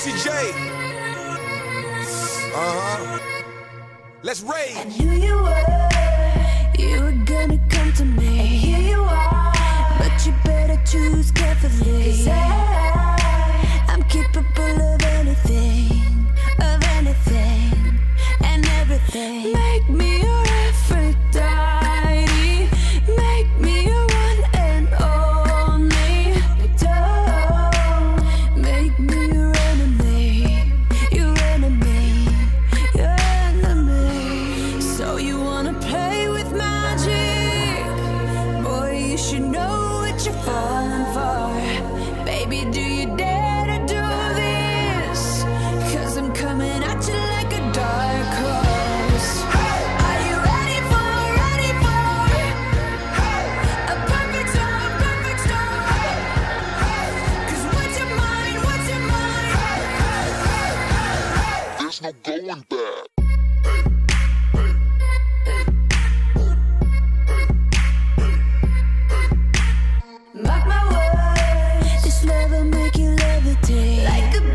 Juicy J. Let's rage. I knew you were gonna come to me, and here you are. But you better choose carefully, 'cause I'm capable of anything, and everything. Make me your Aphrodite, make me your one and only. Don't make me your enemy, your enemy, your enemy. So you wanna play with magic? Boy, you should know what you're falling for. Baby, do you dare to do this? 'Cause I'm coming at you like a dark horse. Are you ready for a perfect storm, perfect storm? 'Cause what's your mind, what's your mind? There's no going back. Mark my words, this love will make you levitate like a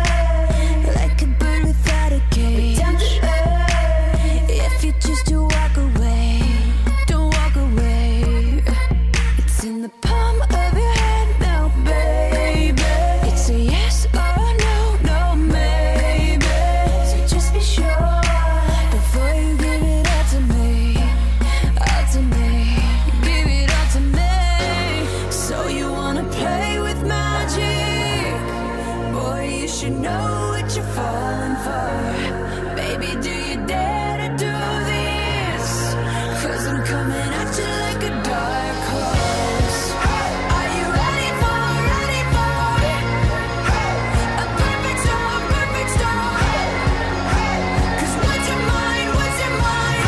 bird without a cage. Down to earth, if you choose to walk away, don't walk away. It's in the palm of your hand now, baby. It's a yes or a no, no maybe. So just be sure before you give it all to me, all to me. Give it all to me. So you wanna play with magic? Boy, you should know what you're falling for. Baby, do you dare to do this? 'Cause I'm coming at you like a dark horse. Are you ready for a perfect storm, perfect storm? 'Cause what's your mind, what's your mind?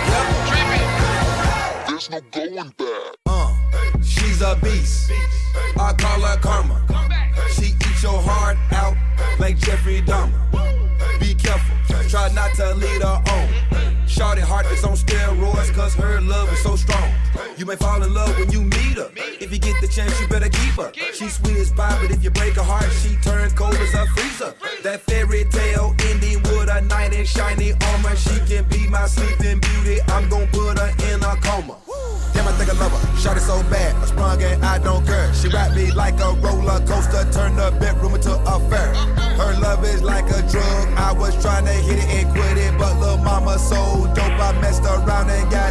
There's no going back. She's a beast. I call her karma. She eats your heart out like Jeffrey Dahmer. Be careful, try not to lead her on. Shorty heart is on steroids, 'cause her love is so strong. You may fall in love when you meet her. If you get the chance, you better keep her. She's sweet as pie, but if you break her heart, she turns cold as a freezer. That fairy tale ending with a knight in shiny armor. She can be my sleeping beauty. I'm gon' put her in a coma. Damn, I think I love her. Shot it so bad, I sprung and I don't care. She wrapped me like a roller coaster, turned the bedroom into a fair. Her love is like a drug. I was trying to hit it and quit it, but lil' mama so dope, I messed around and got